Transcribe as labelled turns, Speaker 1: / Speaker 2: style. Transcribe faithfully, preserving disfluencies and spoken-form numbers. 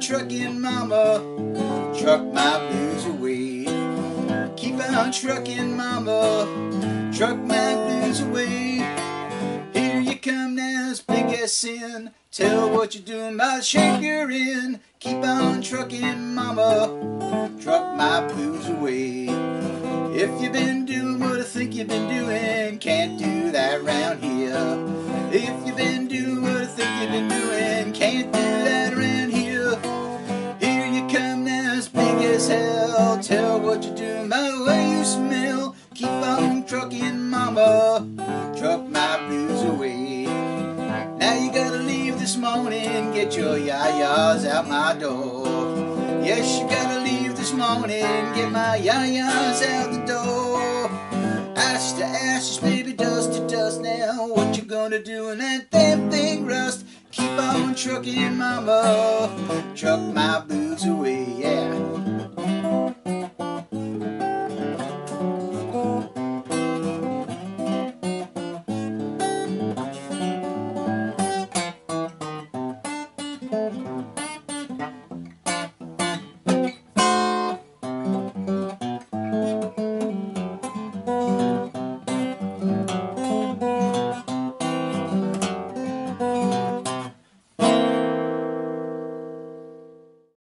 Speaker 1: trucking, mama, truck my blues away. Keep on trucking, mama, truck my blues away. Here you come now, it's big as sin. Tell what you're doing by the shape you're in. Keep on trucking, mama, truck my blues away. If you've been doing what I think you've been doing, can't do that round here. If you've been doing what I think you've been doing, can't do that around here. Here you come now, as big as hell. Tell what you're doing by the way you smell. Keep on trucking, mama, truck my blues away. Now you gotta leave this morning, get your yayas out my door. Yes, you gotta leave this morning, get my yayas out the door. Ash to ashes, baby, dust to dust. Now what you gonna do when that damn thing rust? Keep on trucking, mama, truck my blues away, yeah.